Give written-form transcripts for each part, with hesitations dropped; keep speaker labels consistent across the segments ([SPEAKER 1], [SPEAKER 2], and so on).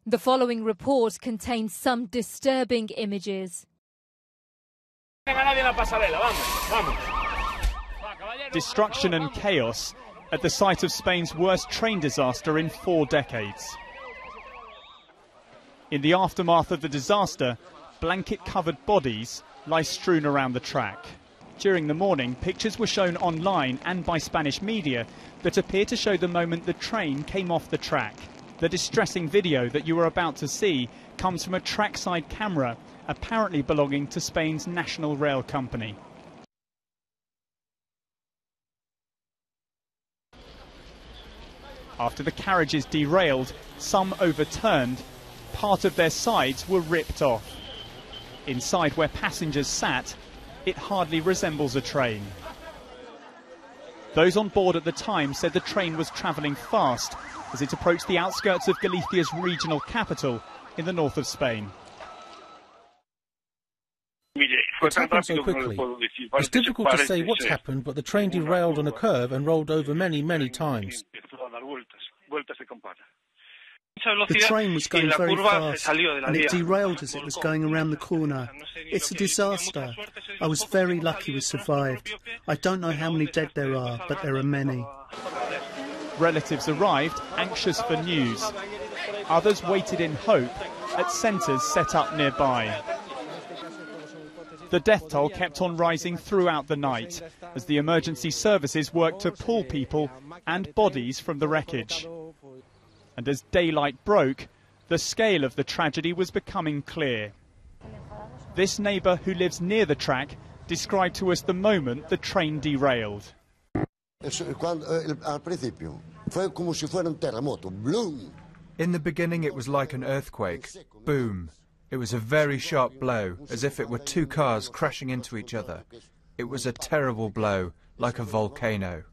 [SPEAKER 1] The following report contains some disturbing images.
[SPEAKER 2] Destruction and chaos at the site of Spain's worst train disaster in 4 decades. In the aftermath of the disaster, blanket-covered bodies lie strewn around the track. During the morning, pictures were shown online and by Spanish media that appear to show the moment the train came off the track. The distressing video that you are about to see comes from a trackside camera, apparently belonging to Spain's national rail company. After the carriages derailed, some overturned, part of their sides were ripped off. Inside where passengers sat, it hardly resembles a train. Those on board at the time said the train was travelling fast as it approached the outskirts of Galicia's regional capital in the north of Spain.
[SPEAKER 3] It happened so quickly. It's difficult to say what's happened, but the train derailed on a curve and rolled over many, many times.
[SPEAKER 4] The train was going very fast and it derailed as it was going around the corner. It's a disaster. I was very lucky we survived. I don't know how many dead there are, but there are many.
[SPEAKER 2] Relatives arrived, anxious for news. Others waited in hope at centres set up nearby. The death toll kept on rising throughout the night as the emergency services worked to pull people and bodies from the wreckage. And as daylight broke, the scale of the tragedy was becoming clear. This neighbour who lives near the track described to us the moment the train derailed.
[SPEAKER 5] In
[SPEAKER 6] the beginning it was like an earthquake. Boom. It was a very sharp blow, as if it were 2 cars crashing into each other. It was a terrible blow, like a volcano.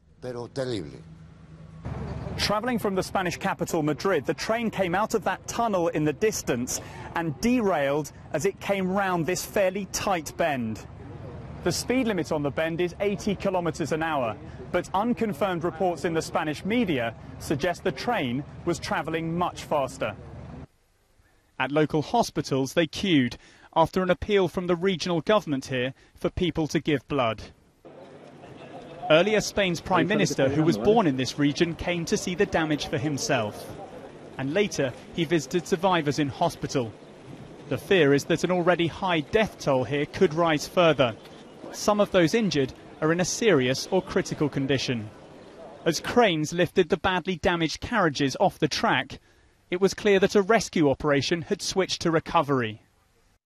[SPEAKER 2] Travelling from the Spanish capital, Madrid, the train came out of that tunnel in the distance and derailed as it came round this fairly tight bend. The speed limit on the bend is 80 kilometres an hour, but unconfirmed reports in the Spanish media suggest the train was travelling much faster. At local hospitals, they queued after an appeal from the regional government here for people to give blood. Earlier, Spain's Prime Minister, who was born in this region, came to see the damage for himself. And later, he visited survivors in hospital. The fear is that an already high death toll here could rise further. Some of those injured are in a serious or critical condition. As cranes lifted the badly damaged carriages off the track, it was clear that a rescue operation had switched to recovery.